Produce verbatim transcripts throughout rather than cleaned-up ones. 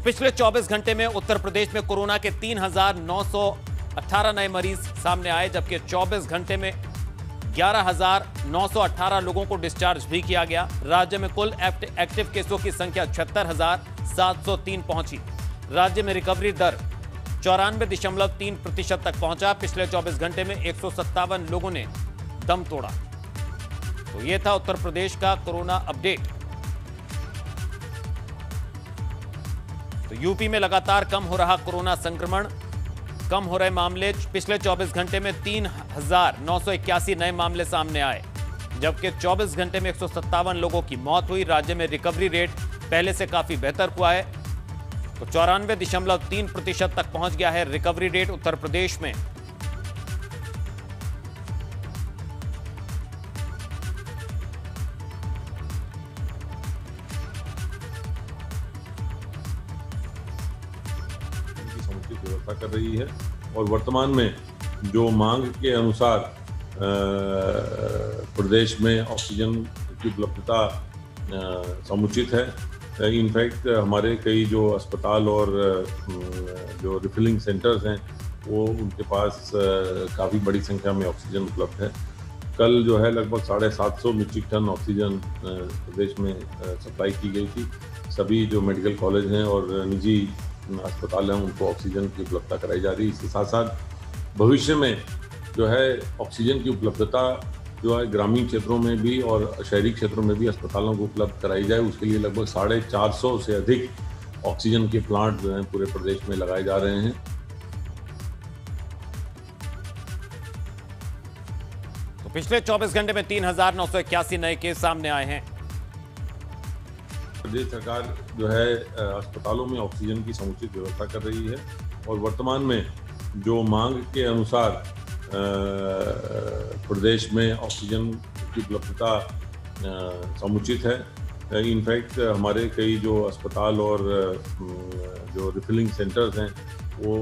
पिछले चौबीस घंटे में उत्तर प्रदेश में कोरोना के तीन हजार नौ सौ अठारह नए मरीज सामने आए, जबकि चौबीस घंटे में ग्यारह हजार नौ सौ अठारह लोगों को डिस्चार्ज भी किया गया। राज्य में कुल एक्टिव केसों की संख्या छिहत्तर हजार सात सौ तीन पहुंची। राज्य में रिकवरी दर चौरानवे दशमलव तीन प्रतिशत तक पहुंचा। पिछले चौबीस घंटे में एक सौ सत्तावन लोगों ने दम तोड़ा। तो यह था उत्तर प्रदेश का कोरोना अपडेट। तो यूपी में लगातार कम हो रहा कोरोना संक्रमण, कम हो रहे मामले। पिछले चौबीस घंटे में तीन हजार नौ सौ इक्यासी नए मामले सामने आए, जबकि चौबीस घंटे में एक सौ सत्तावन लोगों की मौत हुई। राज्य में रिकवरी रेट पहले से काफी बेहतर हुआ है, तो चौरानवे दशमलव तीन प्रतिशत तक पहुंच गया है रिकवरी रेट उत्तर प्रदेश में। समुचित व्यवस्था कर रही है और वर्तमान में जो मांग के अनुसार प्रदेश में ऑक्सीजन की उपलब्धता समुचित है। इनफैक्ट हमारे कई जो अस्पताल और जो रिफिलिंग सेंटर्स हैं वो उनके पास काफ़ी बड़ी संख्या में ऑक्सीजन उपलब्ध है। कल जो है लगभग साढ़े सात सौ मीट्रिक टन ऑक्सीजन प्रदेश में सप्लाई की गई थी। सभी जो मेडिकल कॉलेज हैं और निजी अस्पताल हैं उनको ऑक्सीजन की उपलब्धता कराई जा रही है। इसके साथ साथ भविष्य में जो है ऑक्सीजन की उपलब्धता जो है ग्रामीण क्षेत्रों में भी और शहरी क्षेत्रों में भी अस्पतालों को उपलब्ध कराई जाए, उसके लिए लगभग साढ़े चार सौ से अधिक ऑक्सीजन के प्लांट जो हैं पूरे प्रदेश में लगाए जा रहे हैं। तो पिछले चौबीस घंटे में तीन हजार नौ सौ इक्यासी नए केस सामने आए हैं। प्रदेश सरकार जो है अस्पतालों में ऑक्सीजन की समुचित व्यवस्था कर रही है और वर्तमान में जो मांग के अनुसार प्रदेश में ऑक्सीजन की उपलब्धता समुचित है। इनफैक्ट हमारे कई जो अस्पताल और जो रिफिलिंग सेंटर्स हैं वो।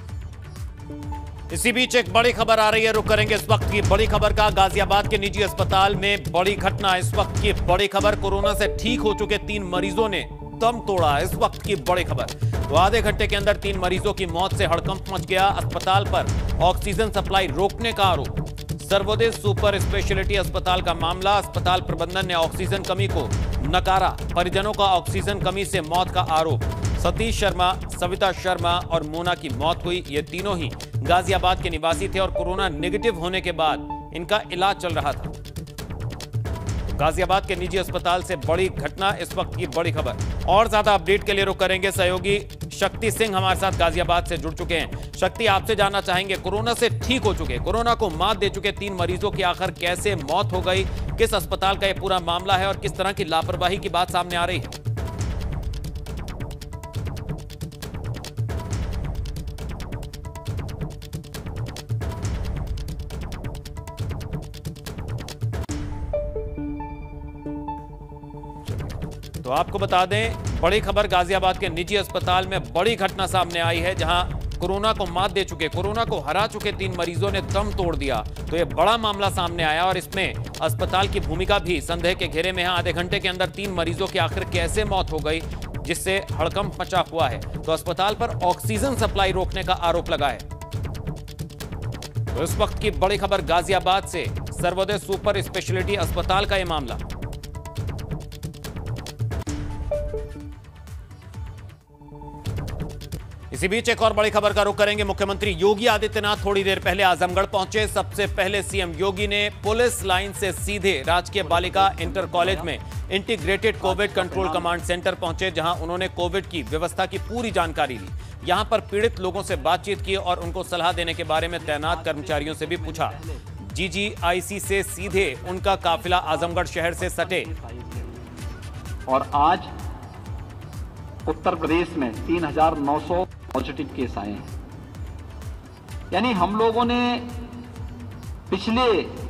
इसी बीच एक बड़ी खबर आ रही है, रुक करेंगे इस वक्त की बड़ी खबर का। गाजियाबाद के निजी अस्पताल में बड़ी घटना। इस वक्त की बड़ी खबर, कोरोना से ठीक हो चुके तीन मरीजों ने दम तोड़ा। इस वक्त की बड़ी खबर, तो आधे घंटे के अंदर तीन मरीजों की मौत से हड़कंप मच गया। अस्पताल पर ऑक्सीजन सप्लाई रोकने का आरोप। सर्वोदय सुपर स्पेशलिटी अस्पताल का मामला। अस्पताल प्रबंधन ने ऑक्सीजन कमी को नकारा। परिजनों का ऑक्सीजन कमी से मौत का आरोप। सतीश शर्मा, सविता शर्मा और मोना की मौत हुई। ये तीनों ही गाजियाबाद के निवासी थे और कोरोना नेगेटिव होने के बाद इनका इलाज चल रहा था। गाजियाबाद के निजी अस्पताल से बड़ी घटना, इस वक्त की बड़ी खबर। और ज्यादा अपडेट के लिए रुक करेंगे सहयोगी शक्ति सिंह हमारे साथ गाजियाबाद से जुड़ चुके हैं। शक्ति, आपसे जानना चाहेंगे, कोरोना से ठीक हो चुके, कोरोना को मात दे चुके तीन मरीजों की आखिर कैसे मौत हो गई, किस अस्पताल का यह पूरा मामला है और किस तरह की लापरवाही की बात सामने आ रही है? तो आपको बता दें, बड़ी खबर गाजियाबाद के निजी अस्पताल में बड़ी घटना सामने आई है, जहां कोरोना को मात दे चुके, कोरोना को हरा चुके तीन मरीजों ने दम तोड़ दिया। तो यह बड़ा मामला सामने आया और इसमें अस्पताल की भूमिका भी संदेह के घेरे में है। आधे घंटे के अंदर तीन मरीजों की आखिर कैसे मौत हो गई, जिससे हड़कंप मचा हुआ है। तो अस्पताल पर ऑक्सीजन सप्लाई रोकने का आरोप लगा है। तो इस वक्त की बड़ी खबर गाजियाबाद से, सर्वोदय सुपर स्पेशलिटी अस्पताल का यह मामला। इसी बीच एक और बड़ी खबर का रुख करेंगे। मुख्यमंत्री योगी आदित्यनाथ थोड़ी देर पहले आजमगढ़ पहुंचे। सबसे पहले सीएम योगी ने पुलिस लाइन से सीधे राजकीय बालिका इंटर कॉलेज में integrated covid control command centre पहुंचे, जहां उन्होंने कोविड की व्यवस्था की पूरी जानकारी ली। यहां पर पीड़ित लोगों से बातचीत की और उनको सलाह देने के बारे में तैनात कर्मचारियों से भी पूछा। जीजीआईसी से सीधे उनका काफिला आजमगढ़ शहर से सटे। और आज उत्तर प्रदेश में तीन हजार नौ सौ पॉजिटिव केस आए हैं। यानी हम लोगों ने पिछले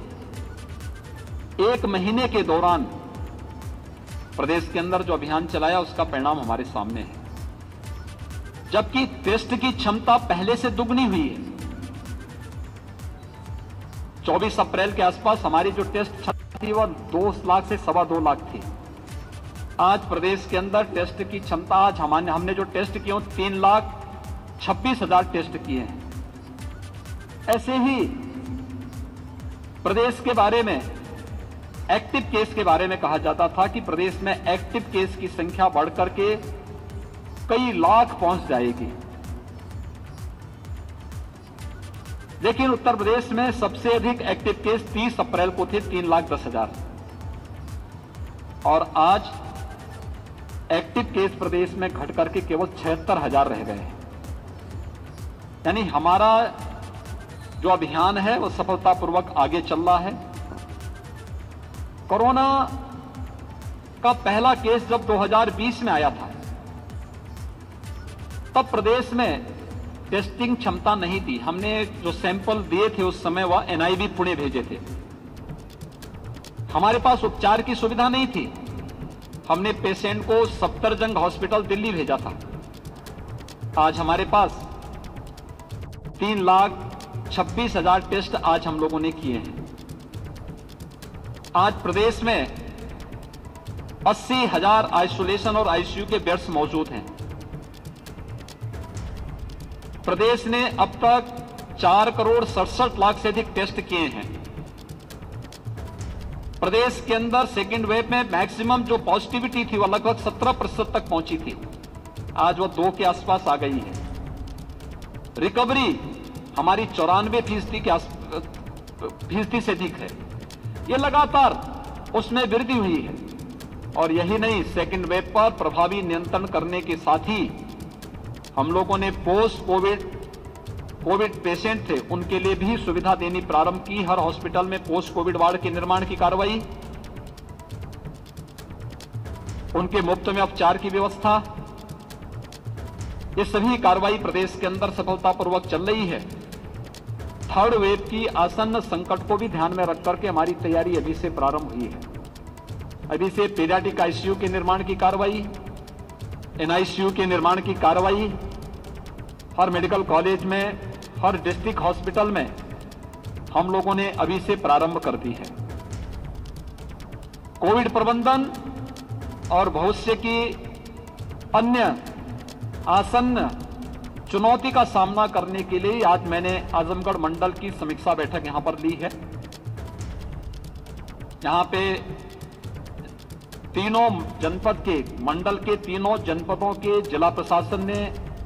एक महीने के दौरान प्रदेश के अंदर जो अभियान चलाया उसका परिणाम हमारे सामने है। जबकि टेस्ट की क्षमता पहले से दुगनी हुई है। चौबीस अप्रैल के आसपास हमारी जो टेस्ट थी वह दो लाख से सवा दो लाख थी। आज प्रदेश के अंदर टेस्ट की क्षमता, आज हमारे हमने जो टेस्ट किए तीन लाख छब्बीस हजार टेस्ट किए हैं। ऐसे ही प्रदेश के बारे में, एक्टिव केस के बारे में कहा जाता था कि प्रदेश में एक्टिव केस की संख्या बढ़कर के कई लाख पहुंच जाएगी, लेकिन उत्तर प्रदेश में सबसे अधिक एक्टिव केस तीस अप्रैल को थे, तीन लाख दस हजार, और आज एक्टिव केस प्रदेश में घट करके केवल छिहत्तर हजार रह गए हैं। यानी हमारा जो अभियान है वो सफलतापूर्वक आगे चल रहा है। कोरोना का पहला केस जब दो हज़ार बीस में आया था, तब प्रदेश में टेस्टिंग क्षमता नहीं थी। हमने जो सैंपल दिए थे उस समय वह एनआईवी पुणे भेजे थे। हमारे पास उपचार की सुविधा नहीं थी। हमने पेशेंट को सफदरजंग हॉस्पिटल दिल्ली भेजा था। आज हमारे पास तीन लाख छब्बीस हजार टेस्ट आज हम लोगों ने किए हैं। आज प्रदेश में अस्सी हजार आइसोलेशन और आईसीयू के बेड्स मौजूद हैं। प्रदेश ने अब तक चार करोड़ सड़सठ लाख से अधिक टेस्ट किए हैं। प्रदेश के अंदर सेकेंड वेव में मैक्सिमम जो पॉजिटिविटी थी वह लगभग सत्रह प्रतिशत तक पहुंची थी, आज वह दो के आसपास आ गई है। रिकवरी हमारी चौरानवे फीसदी के फीसदी से अधिक है। यह लगातार उसमें वृद्धि हुई है। और यही नहीं, सेकेंड वेव पर प्रभावी नियंत्रण करने के साथ ही हम लोगों ने पोस्ट कोविड कोविड पेशेंट थे उनके लिए भी सुविधा देनी प्रारंभ की। हर हॉस्पिटल में पोस्ट कोविड वार्ड के निर्माण की कार्रवाई, उनके मुफ्त में उपचार की व्यवस्था, ये सभी कार्रवाई प्रदेश के अंदर सफलतापूर्वक चल रही है। थर्ड वेव की आसन्न संकट को भी ध्यान में रख करके हमारी तैयारी अभी से प्रारंभ हुई है। अभी से पीडियाट्रिक आईसीयू के निर्माण की कार्रवाई, एनआईसीयू के निर्माण की कार्रवाई हर मेडिकल कॉलेज में, हर डिस्ट्रिक्ट हॉस्पिटल में हम लोगों ने अभी से प्रारंभ कर दी है। कोविड प्रबंधन और भविष्य की अन्य आसन्न चुनौती का सामना करने के लिए आज मैंने आजमगढ़ मंडल की समीक्षा बैठक यहां पर ली है। यहां पे तीनों जनपद के, मंडल के तीनों जनपदों के जिला प्रशासन ने,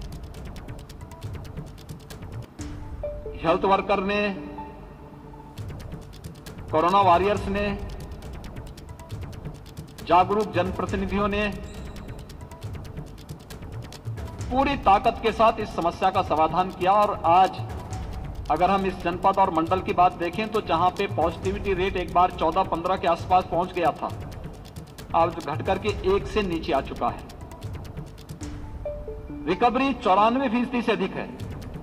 हेल्थ वर्कर ने, कोरोना वॉरियर्स ने, जागरूक जनप्रतिनिधियों ने पूरी ताकत के साथ इस समस्या का समाधान किया। और आज अगर हम इस जनपद और मंडल की बात देखें तो जहां पे पॉजिटिविटी रेट एक बार चौदह पंद्रह के आसपास पहुंच गया था, आज घट करके एक से नीचे आ चुका है। रिकवरी चौरानवे फीसदी से अधिक है।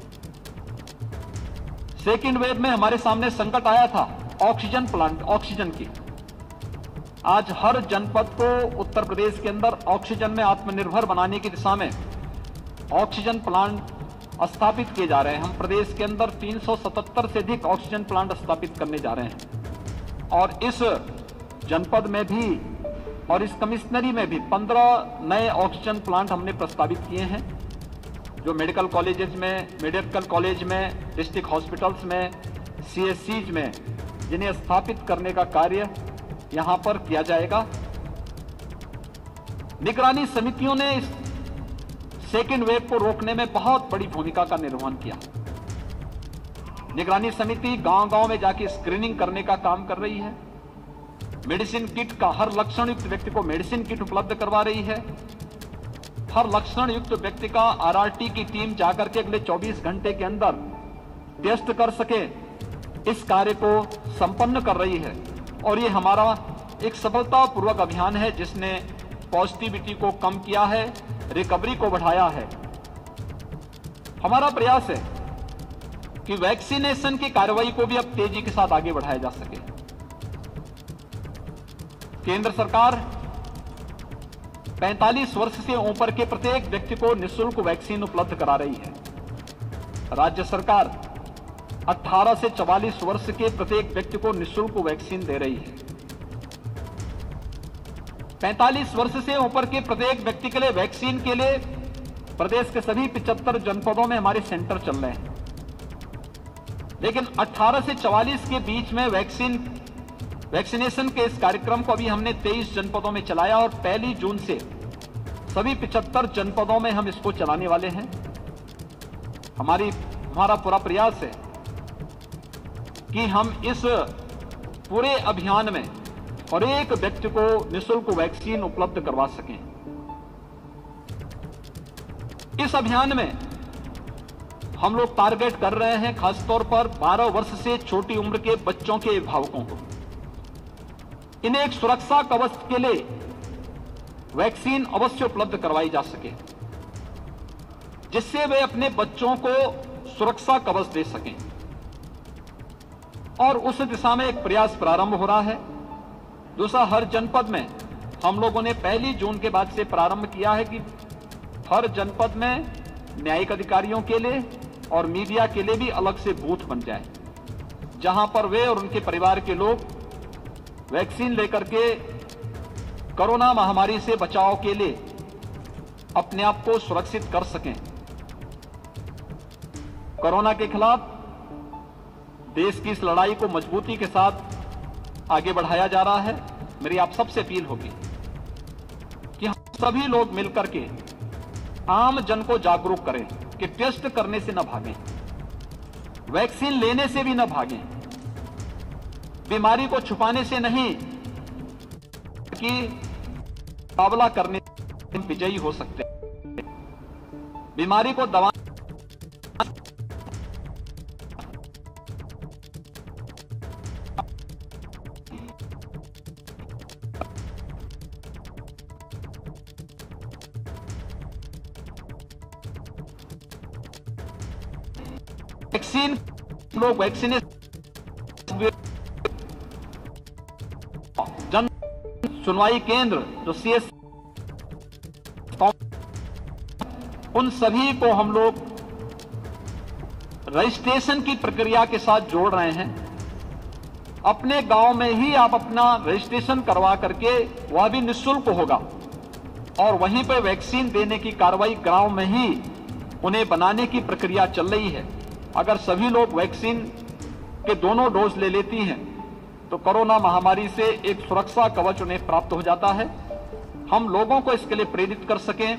सेकेंड वेव में हमारे सामने संकट आया था ऑक्सीजन प्लांट, ऑक्सीजन की। आज हर जनपद को उत्तर प्रदेश के अंदर ऑक्सीजन में आत्मनिर्भर बनाने की दिशा में ऑक्सीजन प्लांट स्थापित किए जा रहे हैं। हम प्रदेश के अंदर तीन सौ सतहत्तर से अधिक ऑक्सीजन प्लांट स्थापित करने जा रहे हैं। और इस जनपद में भी और इस कमिश्नरी में भी पंद्रह नए ऑक्सीजन प्लांट हमने प्रस्तावित किए हैं, जो मेडिकल कॉलेजेस में, मेडिकल कॉलेज में, डिस्ट्रिक्ट हॉस्पिटल्स में, सीएससीज में, जिन्हें स्थापित करने का कार्य यहां पर किया जाएगा। निगरानी समितियों ने इस सेकेंड वेव को रोकने में बहुत बड़ी भूमिका का निर्वहन किया। निगरानी समिति गांव-गांव में जाके स्क्रीनिंग करने का काम कर रही है। मेडिसिन किट का, हर लक्षण युक्त व्यक्ति को मेडिसिन किट उपलब्ध करवा रही है। हर लक्षण युक्त व्यक्ति का आरआरटी की टीम जाकर के अगले चौबीस घंटे के अंदर टेस्ट कर सके, इस कार्य को संपन्न कर रही है। और ये हमारा एक सफलतापूर्वक अभियान है जिसने पॉजिटिविटी को कम किया है, रिकवरी को बढ़ाया है। हमारा प्रयास है कि वैक्सीनेशन की कार्रवाई को भी अब तेजी के साथ आगे बढ़ाया जा सके। केंद्र सरकार पैंतालीस वर्ष से ऊपर के प्रत्येक व्यक्ति को निःशुल्क वैक्सीन उपलब्ध करा रही है। राज्य सरकार अठारह से चवालीस वर्ष के प्रत्येक व्यक्ति को निःशुल्क वैक्सीन दे रही है। पैंतालीस वर्ष से ऊपर के प्रत्येक व्यक्ति के लिए वैक्सीन के लिए प्रदेश के सभी पिचहत्तर जनपदों में हमारे सेंटर चल रहे हैं। लेकिन अठारह से चवालीस के बीच में वैक्सीन वैक्सीनेशन के इस कार्यक्रम को अभी हमने तेईस जनपदों में चलाया और पहली जून से सभी पिचहत्तर जनपदों में हम इसको चलाने वाले हैं। हमारी हमारा पूरा प्रयास है कि हम इस पूरे अभियान में और एक व्यक्ति को निःशुल्क वैक्सीन उपलब्ध करवा सकें। इस अभियान में हम लोग टारगेट कर रहे हैं खासतौर पर बारह वर्ष से छोटी उम्र के बच्चों के अभिभावकों को। इन्हें एक सुरक्षा कवच के लिए वैक्सीन अवश्य उपलब्ध करवाई जा सके, जिससे वे अपने बच्चों को सुरक्षा कवच दे सकें। और उस दिशा में एक प्रयास प्रारंभ हो रहा है। दूसरा, हर जनपद में हम लोगों ने पहली जून के बाद से प्रारंभ किया है कि हर जनपद में न्यायिक अधिकारियों के लिए और मीडिया के लिए भी अलग से बूथ बन जाए, जहां पर वे और उनके परिवार के लोग वैक्सीन लेकर के कोरोना महामारी से बचाव के लिए अपने आप को सुरक्षित कर सकें। कोरोना के खिलाफ देश की इस लड़ाई को मजबूती के साथ आगे बढ़ाया जा रहा है। मेरी आप सबसे अपील होगी कि हम सभी लोग मिलकर के आम जन को जागरूक करें कि टेस्ट करने से न भागें, वैक्सीन लेने से भी न भागें, बीमारी को छुपाने से नहीं कि मुकाबला करने से विजयी हो सकते हैं। बीमारी को दबा वैक्सीन लोग वैक्सीनेशन जन सुनवाई केंद्र जो सीएस, उन सभी को हम लोग रजिस्ट्रेशन की प्रक्रिया के साथ जोड़ रहे हैं। अपने गांव में ही आप अपना रजिस्ट्रेशन करवा करके, वह भी निःशुल्क होगा, और वहीं पर वैक्सीन देने की कार्रवाई गांव में ही उन्हें बनाने की प्रक्रिया चल रही है। अगर सभी लोग वैक्सीन के दोनों डोज ले लेती हैं तो कोरोना महामारी से एक सुरक्षा कवच उन्हें प्राप्त हो जाता है। हम लोगों को इसके लिए प्रेरित कर सकें।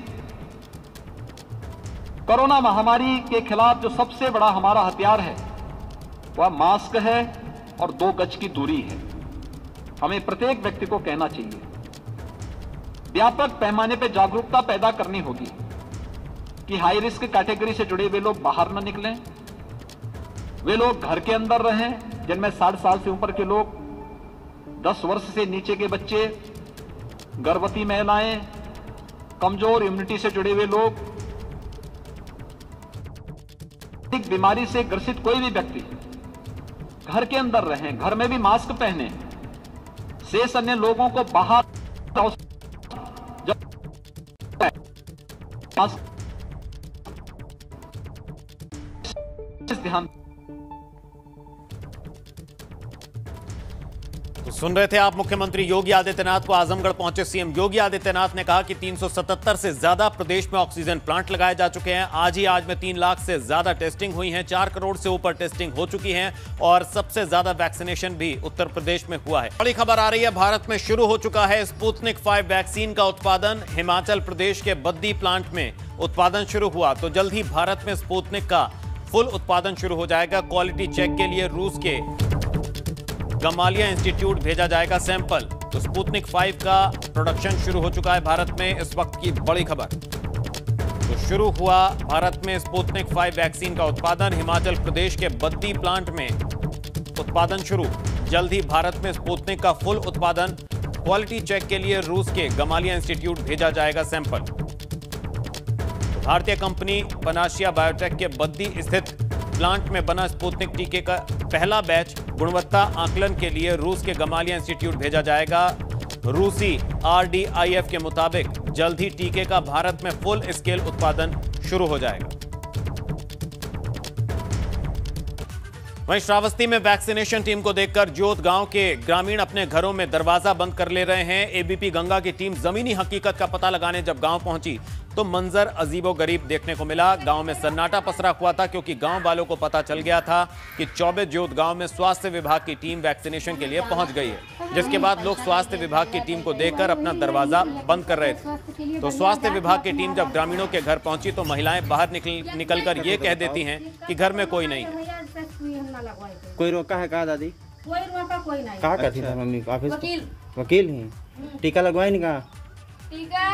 कोरोना महामारी के खिलाफ जो सबसे बड़ा हमारा हथियार है वह मास्क है और दो गज की दूरी है। हमें प्रत्येक व्यक्ति को कहना चाहिए, व्यापक पैमाने पर जागरूकता पैदा करनी होगी कि हाई रिस्क कैटेगरी से जुड़े हुए लोग बाहर न निकलें, वे लोग घर के अंदर रहें जिनमें साठ साल से ऊपर के लोग, दस वर्ष से नीचे के बच्चे, गर्भवती महिलाएं, कमजोर इम्यूनिटी से जुड़े हुए लोग, बीमारी से ग्रसित कोई भी व्यक्ति घर के अंदर रहें, घर में भी मास्क पहने। शेष अन्य लोगों को बाहर ध्यान। तो सुन रहे थे आप मुख्यमंत्री योगी आदित्यनाथ को। आजमगढ़ पहुंचे सीएम योगी आदित्यनाथ ने कहा कि तीन सौ सतहत्तर से ज्यादा प्रदेश में ऑक्सीजन प्लांट लगाए जा चुके हैं। आज ही आज में तीन लाख से ज्यादा टेस्टिंग हुई है, चार करोड़ से ऊपर टेस्टिंग हो चुकी है और सबसे ज्यादा वैक्सीनेशन भी उत्तर प्रदेश में हुआ है। बड़ी खबर आ रही है, भारत में शुरू हो चुका है स्पुतनिक फाइव वैक्सीन का उत्पादन। हिमाचल प्रदेश के बद्दी प्लांट में उत्पादन शुरू हुआ, तो जल्द ही भारत में स्पुतनिक का फुल उत्पादन शुरू हो जाएगा। क्वालिटी चेक के लिए रूस के गमालिया इंस्टीट्यूट भेजा जाएगा सैंपल। तो स्पुतनिक फाइव का प्रोडक्शन शुरू हो चुका है भारत में। इस वक्त की बड़ी खबर, तो शुरू हुआ भारत में स्पुतनिक फाइव वैक्सीन का उत्पादन। हिमाचल प्रदेश के बद्दी प्लांट में उत्पादन शुरू। जल्द ही भारत में स्पुतनिक का फुल उत्पादन। क्वालिटी चेक के लिए रूस के गमालिया इंस्टीट्यूट भेजा जाएगा सैंपल। भारतीय कंपनी पनाशिया बायोटेक के बद्दी स्थित प्लांट में बना स्पुतनिक टीके का पहला बैच गुणवत्ता आकलन के लिए रूस के गमालिया इंस्टीट्यूट भेजा जाएगा। रूसी आरडीआईएफ के मुताबिक जल्द ही टीके का भारत में फुल स्केल उत्पादन शुरू हो जाएगा। वहीं श्रावस्ती में वैक्सीनेशन टीम को देखकर जोत गांव के ग्रामीण अपने घरों में दरवाजा बंद कर ले रहे हैं। एबीपी गंगा की टीम जमीनी हकीकत का पता लगाने जब गांव पहुंची तो मंजर अजीबोगरीब देखने को मिला। गांव में सन्नाटा पसरा हुआ था क्योंकि गांव वालों को पता चल गया था कि चौबे जोत गांव में स्वास्थ्य विभाग की टीम वैक्सीनेशन के लिए पहुंच गई है, जिसके बाद लोग स्वास्थ्य विभाग की टीम को देखकर अपना दरवाजा बंद कर रहे थे। तो स्वास्थ्य विभाग की टीम जब ग्रामीणों के घर पहुंची तो महिलाएं बाहर निकल निकलकर ये कह देती हैं कि घर में कोई नहीं है। कोई रोका है कहा दादी? कोई रोका कोई नहीं। कहा करती था मम्मी? ऑफिस वकील वकील ही। टीका लगवाए नहीं कहा? टीका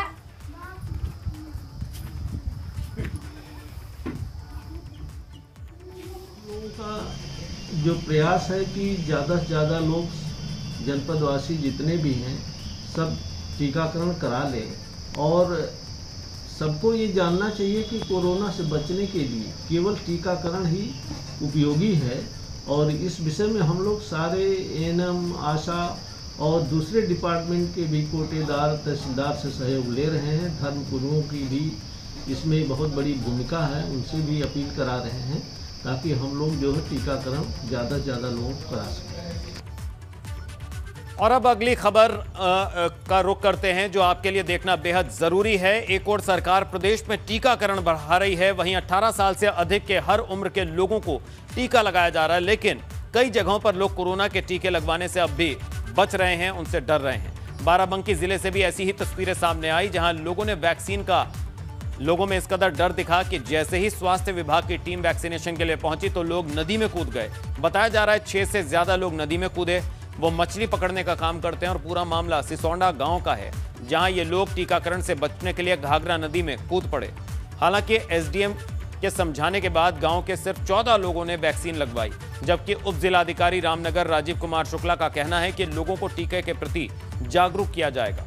का जो प्रयास है कि ज़्यादा से ज़्यादा लोग जनपदवासी जितने भी हैं सब टीकाकरण करा लें और सबको ये जानना चाहिए कि कोरोना से बचने के लिए केवल टीकाकरण ही उपयोगी है। और इस विषय में हम लोग सारे एएनएम, आशा और दूसरे डिपार्टमेंट के भी कोटेदार, तहसीलदार से सहयोग ले रहे हैं। धर्म गुरुओं की भी इसमें बहुत बड़ी भूमिका है, उनसे भी अपील करा रहे हैं ताकि हम लोग जो है टीकाकरण ज़्यादा से ज़्यादा लोगों को करा सकें। और अब अगली खबर का रुख करते हैं जो आपके लिए देखना बेहद जरूरी है। एक और सरकार प्रदेश में टीकाकरण बढ़ा रही है, वहीं अठारह साल से अधिक के हर उम्र के लोगों को टीका लगाया जा रहा है, लेकिन कई जगहों पर लोग कोरोना के टीके लगवाने से अब भी बच रहे हैं, उनसे डर रहे हैं। बाराबंकी जिले से भी ऐसी ही तस्वीरें सामने आई जहां लोगों ने वैक्सीन का लोगों में इस कदर डर दिखा कि जैसे ही स्वास्थ्य विभाग की टीम वैक्सीनेशन के लिए पहुंची तो लोग नदी में कूद गए। बताया जा रहा है छह से ज्यादा लोग नदी में कूदे। वो मछली पकड़ने का काम करते हैं और पूरा मामला सिसोंडा गांव का है, जहां ये लोग टीकाकरण से बचने के लिए घाघरा नदी में कूद पड़े। हालांकि एसडीएम के समझाने के बाद गांव के सिर्फ चौदह लोगों ने वैक्सीन लगवाई, जबकि उप जिलाधिकारी रामनगर राजीव कुमार शुक्ला का कहना है कि लोगों को टीके के प्रति जागरूक किया जाएगा।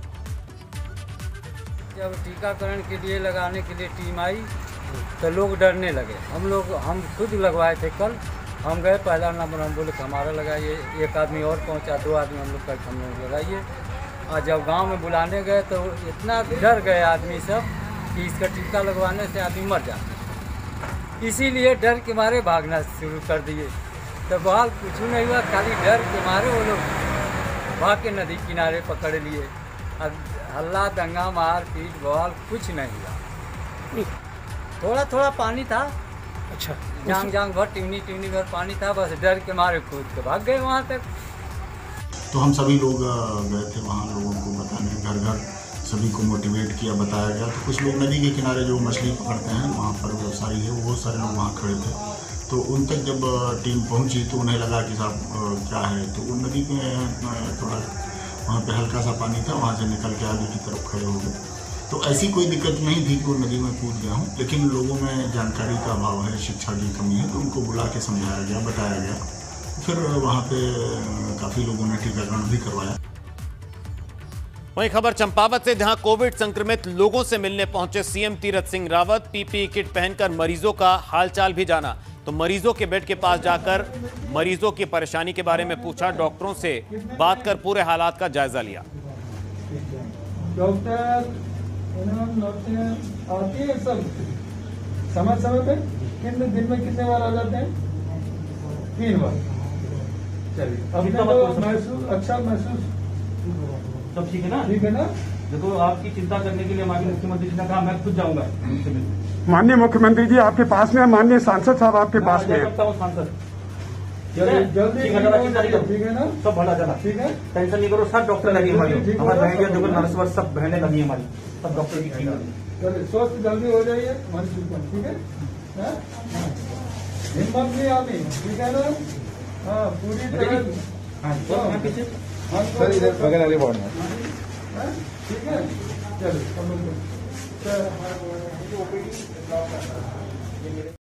जब टीकाकरण के लिए लगाने के लिए टीम आई तो लोग डरने लगे। हम लोग हम खुद लगवाए थे कल, हम गए पहला नंबर, हम बोले हमारा लगाइए, एक आदमी और पहुंचा, दो आदमी हम लोग कल हम लोग लगाइए। और जब गांव में बुलाने गए तो इतना डर गए आदमी सब कि इसका टीका लगवाने से आदमी मर जाता, इसीलिए डर के मारे भागना शुरू कर दिए। तो बहाल कुछ नहीं हुआ, खाली डर के मारे वो लोग भाग के नदी किनारे पकड़ लिए। अब हल्ला दंगा मार पीट बवाल कुछ नहीं हुआ, थोड़ा थोड़ा पानी था। अच्छा, जांग जांग भर टिवनी टिवनी भर पानी था, बस डर के मारे कूद के भाग गए वहाँ तक। तो हम सभी लोग गए थे वहाँ, लोगों को बताने, घर घर सभी को मोटिवेट किया, बताया गया। तो कुछ लोग नदी के किनारे जो मछली पकड़ते हैं वहाँ पर व्यवसायी है, वो बहुत सारे लोग वहाँ खड़े थे। तो उन तक जब टीम पहुँची तो उन्हें लगा कि साहब क्या है, तो वो नदी में थोड़ा वहाँ पे हल्का सा पानी था, वहाँ से निकल के आगे की तरफ खड़े हो गए। तो ऐसी कोई दिक्कत नहीं थी कि वो नदी में कूद गया हूँ, लेकिन लोगों में जानकारी का अभाव है, शिक्षा की कमी है, तो उनको बुला के समझाया गया, बताया गया। फिर वहाँ पे काफ़ी लोगों ने टीकाकरण भी करवाया। वहीं खबर चंपावत से, जहां कोविड संक्रमित लोगों से मिलने पहुंचे CM Tirath Singh Rawat. PPE kit पहनकर मरीजों का हालचाल भी जाना, तो मरीजों के बेड के पास जाकर मरीजों की परेशानी के बारे में पूछा, डॉक्टरों से बात कर पूरे हालात का जायजा लिया। डॉक्टर आती है सब समय समय पे, कितने दिन में कितने बार आ जाते हैं? तीन बार। चलिए, अब तो महसूस अच्छा महसूस सब ठीक है ना? ठीक है ना? देखो, आपकी चिंता करने के लिए हमारे मुख्यमंत्री जी ने कहा मैं खुद जाऊंगा। माननीय मुख्यमंत्री जी आपके पास में, माननीय सांसद साहब आपके पास में। सांसद जल्दी ठीक है ना? सब भला चला, ठीक है, टेंशन नहीं करो। सब डॉक्टर लगी हमारी, हमारे बहनियां देखो, नर्स वर्स सब बहनें लगी हमारी, सब डॉक्टर की ठीक है। चलिए, स्वस्थ जल्दी हो जाइए, ठीक है? हिम्मत नहीं आनी, ठीक है ना? हाँ, पूरी तरह। हाँ, पीछे ठीक है, चलिए।